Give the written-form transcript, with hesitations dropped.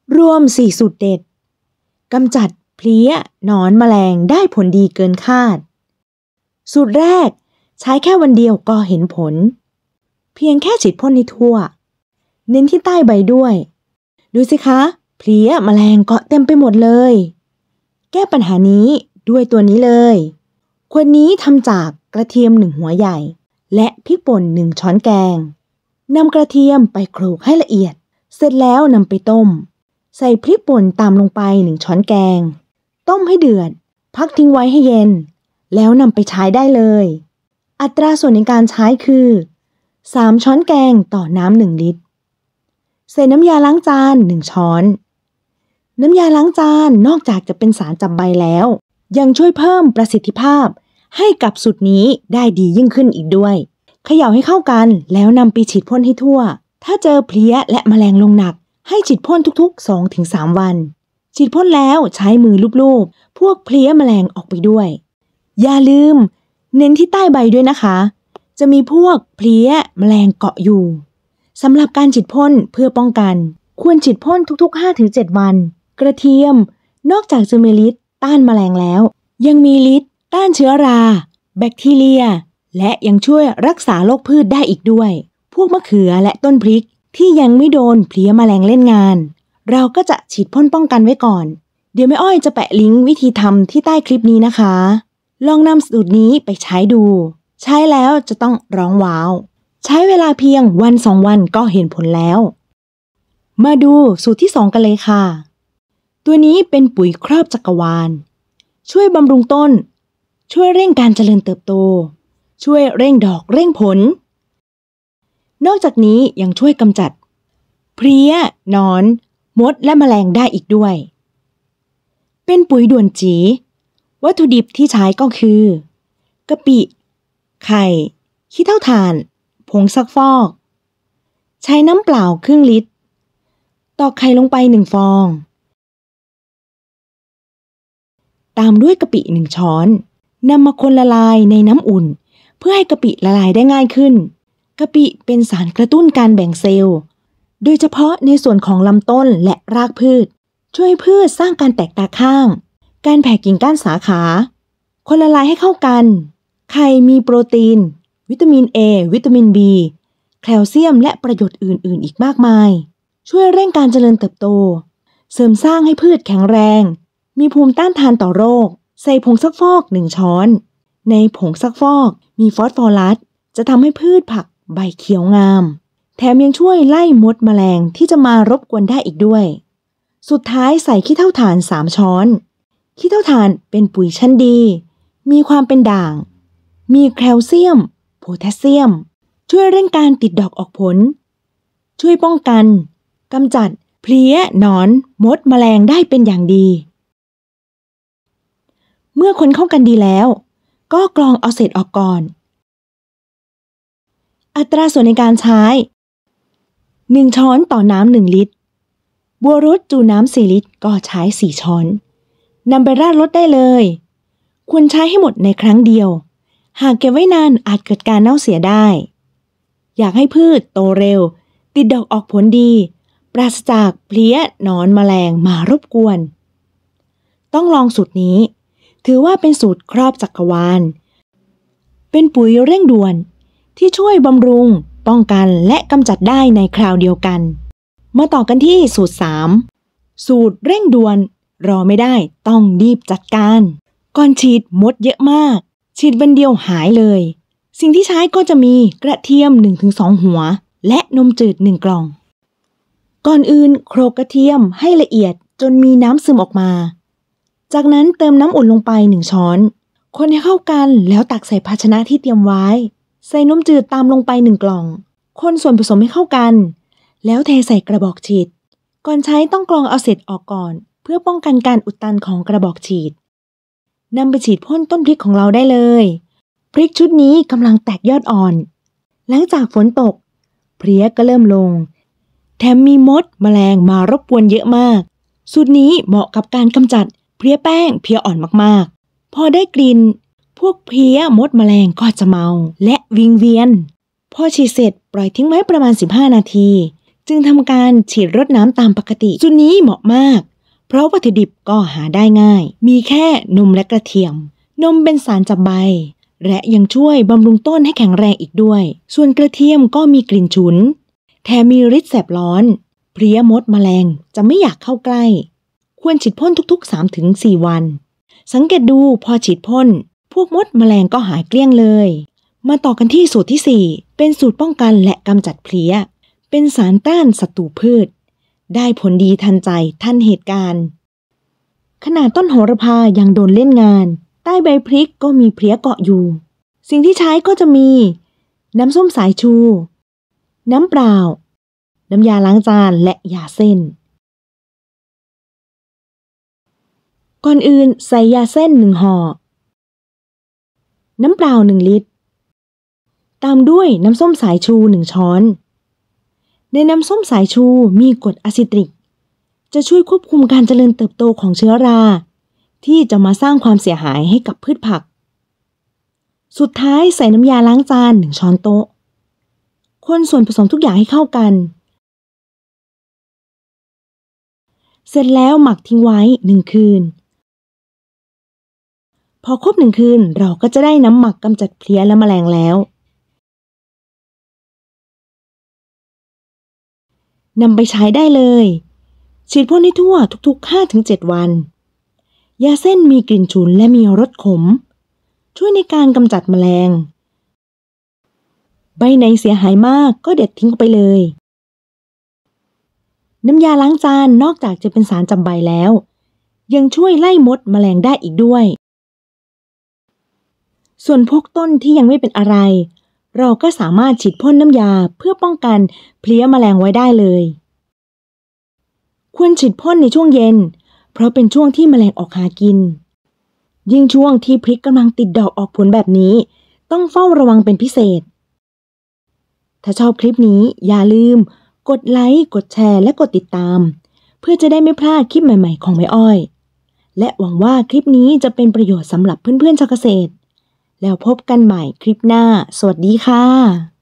รวม4สูตรเด็ดกำจัดเพลี้ยหนอนแมลงได้ผลดีเกินคาดสูตรแรกใช้แค่วันเดียวก็เห็นผลเพียงแค่ฉีดพ่นให้ทั่วเน้นที่ใต้ใบด้วยดูสิคะเพลี้ยแมลงเกาะเต็มไปหมดเลยแก้ปัญหานี้ด้วยตัวนี้เลยขวดนี้ทำจากกระเทียม1หัวใหญ่และพริกป่น1ช้อนแกงนำกระเทียมไปโขลกให้ละเอียดเสร็จแล้วนำไปต้มใส่พริกป่นตามลงไป1ช้อนแกงต้มให้เดือดพักทิ้งไว้ให้เย็นแล้วนำไปใช้ได้เลยอัตราส่วนในการใช้คือ3ช้อนแกงต่อน้ำ1ลิตรใส่น้ำยาล้างจาน1ช้อนน้ำยาล้างจานนอกจากจะเป็นสารจับใบแล้วยังช่วยเพิ่มประสิทธิภาพให้กับสูตรนี้ได้ดียิ่งขึ้นอีกด้วยเขย่าให้เข้ากันแล้วนำไปฉีดพ่นให้ทั่วถ้าเจอเพลี้ยและแมลงลงหนักให้ฉีดพ่นทุกๆ 2-3 วันฉีดพ่นแล้วใช้มือลูบๆพวกเพลี้ยแมลงออกไปด้วยอย่าลืมเน้นที่ใต้ใบด้วยนะคะจะมีพวกเพลี้ยแมลงเกาะอยู่สำหรับการฉีดพ่นเพื่อป้องกันควรฉีดพ่นทุกๆ 5-7 วันกระเทียมนอกจากจะมีฤทธิ์ต้านแมลงแล้วยังมีฤทธิ์ต้านเชื้อราแบคทีเรียและยังช่วยรักษาโรคพืชได้อีกด้วยพวกมะเขือและต้นพริกที่ยังไม่โดนเพลี้ยแมลงเล่นงานเราก็จะฉีดพ่นป้องกันไว้ก่อนเดี๋ยวแม่อ้อยจะแปะลิงก์วิธีทำที่ใต้คลิปนี้นะคะลองนำสูตรนี้ไปใช้ดูใช้แล้วจะต้องร้องว้าวใช้เวลาเพียง1-2 วันก็เห็นผลแล้วมาดูสูตรที่2กันเลยค่ะตัวนี้เป็นปุ๋ยครอบจักรวาลช่วยบำรุงต้นช่วยเร่งการเจริญเติบโตช่วยเร่งดอกเร่งผลนอกจากนี้ยังช่วยกำจัดเพลี้ยหนอนมดและแมลงได้อีกด้วยเป็นปุ๋ยด่วนจีวัตถุดิบที่ใช้ก็คือกะปิไข่ขี้เถ้าถ่านผงซักฟอกใช้น้ำเปล่าครึ่งลิตรตอกไข่ลงไป1 ฟองตามด้วยกะปิ1 ช้อนนำมาคนละลายในน้ำอุ่นเพื่อให้กะปิละลายได้ง่ายขึ้นกะปิเป็นสารกระตุ้นการแบ่งเซลล์โดยเฉพาะในส่วนของลำต้นและรากพืชช่วยพืชสร้างการแตกตาข้างการแผ่กิ่งก้านสาขาคนละลายให้เข้ากันไข่มีโปรตีนวิตามิน A วิตามิน B แคลเซียมและประโยชน์อื่นๆอีกมากมายช่วยเร่งการเจริญเติบโตเสริมสร้างให้พืชแข็งแรงมีภูมิต้านทานต่อโรคใส่ผงซักฟอก1 ช้อนในผงซักฟอกมีฟอสฟอรัสจะทำให้พืชผักใบเขียวงามแถมยังช่วยไล่มดแมลงที่จะมารบกวนได้อีกด้วยสุดท้ายใส่ขี้เถ้าถ่าน3 ช้อนขี้เถ้าถ่านเป็นปุ๋ยชั้นดีมีความเป็นด่างมีแคลเซียมโพแทสเซียมช่วยเร่งการติดดอกออกผลช่วยป้องกันกำจัดเพลี้ยหนอนมดแมลงได้เป็นอย่างดีเมื่อคนเข้ากันดีแล้วก็กรองเอาเศษออกก่อนอัตราส่วนในการใช้1 ช้อนต่อน้ำ1 ลิตรบัวรสจูน้ำ4 ลิตรก็ใช้4 ช้อนนำไปราดรดได้เลยควรใช้ให้หมดในครั้งเดียวหากเก็บไว้นานอาจเกิดการเน่าเสียได้อยากให้พืชโตเร็วติดดอกออกผลดีปราศจากเพลี้ยหนอนแมลงมารบกวนต้องลองสูตรนี้ถือว่าเป็นสูตรครอบจักรวาลเป็นปุ๋ยเร่งด่วนที่ช่วยบำรุงป้องกันและกำจัดได้ในคราวเดียวกันมาต่อกันที่สูตร3สูตรเร่งด่วนรอไม่ได้ต้องรีบจัดการก่อนฉีดมดเยอะมากฉีดวันเดียวหายเลยสิ่งที่ใช้ก็จะมีกระเทียม 1-2 หัวและนมจืด1 กล่องก่อนอื่นโขลกกระเทียมให้ละเอียดจนมีน้ำซึมออกมาจากนั้นเติมน้ำอุ่นลงไป1 ช้อนคนให้เข้ากันแล้วตักใส่ภาชนะที่เตรียมไว้ใส่นมจืดตามลงไป1 กล่องคนส่วนผสมให้เข้ากันแล้วเทใส่กระบอกฉีดก่อนใช้ต้องกรองเอาเศษออกก่อนเพื่อป้องกันการอุดตันของกระบอกฉีดนำไปฉีดพ่นต้นพริกของเราได้เลยพริกชุดนี้กำลังแตกยอดอ่อนหลังจากฝนตกเพลี้ยก็เริ่มลงแถมมีมดแมลงมารบกวนเยอะมากสูตรนี้เหมาะกับการกำจัดเพลี้ยแป้งเพลี้ยอ่อนมากๆพอได้กลิ่นพวกเพลี้ยมดแมลงก็จะเมาและวิงเวียนพอฉีดเสร็จปล่อยทิ้งไว้ประมาณ15 นาทีจึงทำการฉีดรดน้ำตามปกติจุดนี้เหมาะมากเพราะวัตถุดิบก็หาได้ง่ายมีแค่นมและกระเทียมนมเป็นสารจับใบและยังช่วยบำรุงต้นให้แข็งแรงอีกด้วยส่วนกระเทียมก็มีกลิ่นฉุนแถมมีฤทธิ์แสบร้อนเพลี้ยมดแมลงจะไม่อยากเข้าใกล้ควรฉีดพ่นทุกๆ 3-4 วันสังเกตดูพอฉีดพ่นพวกมดแมลงก็หายเกลี้ยงเลยมาต่อกันที่สูตรที่ 4เป็นสูตรป้องกันและกำจัดเพลี้ยเป็นสารต้านศัตรูพืชได้ผลดีทันใจทันเหตุการณ์ขนาดต้นโหระพายังโดนเล่นงานใต้ใบพริกก็มีเพลี้ยเกาะอยู่สิ่งที่ใช้ก็จะมีน้ำส้มสายชูน้ำเปล่าน้ำยาล้างจานและยาเส้นก่อนอื่นใส่ยาเส้น1 ห่อน้ำเปล่า1 ลิตรตามด้วยน้ำส้มสายชู1 ช้อนในน้ำส้มสายชูมีกรดอะซิตริกจะช่วยควบคุมการเจริญเติบโตของเชื้อราที่จะมาสร้างความเสียหายให้กับพืชผักสุดท้ายใส่น้ำยาล้างจาน1 ช้อนโต๊ะคนส่วนผสมทุกอย่างให้เข้ากันเสร็จแล้วหมักทิ้งไว้1 คืนพอครบ1 คืนเราก็จะได้น้ำหมักกำจัดเพลี้ยและแมลงแล้วนำไปใช้ได้เลยฉีดพ่นให้ทั่วทุกๆ 5-7 วันยาเส้นมีกลิ่นฉุนและมีรสขมช่วยในการกำจัดแมลงใบไหนเสียหายมากก็เด็ดทิ้งไปเลยน้ำยาล้างจานนอกจากจะเป็นสารจับใบแล้วยังช่วยไล่มดแมลงได้อีกด้วยส่วนพวกต้นที่ยังไม่เป็นอะไรเราก็สามารถฉีดพ่นน้ำยาเพื่อป้องกันเพลี้ยแมลงไว้ได้เลยควรฉีดพ่นในช่วงเย็นเพราะเป็นช่วงที่แมลงออกหากินยิ่งช่วงที่พริกกำลังติดดอกออกผลแบบนี้ต้องเฝ้าระวังเป็นพิเศษถ้าชอบคลิปนี้อย่าลืมกดไลค์กดแชร์และกดติดตามเพื่อจะได้ไม่พลาดคลิปใหม่ๆของแม่อ้อยและหวังว่าคลิปนี้จะเป็นประโยชน์สำหรับเพื่อนๆชาวเกษตรแล้วพบกันใหม่คลิปหน้าสวัสดีค่ะ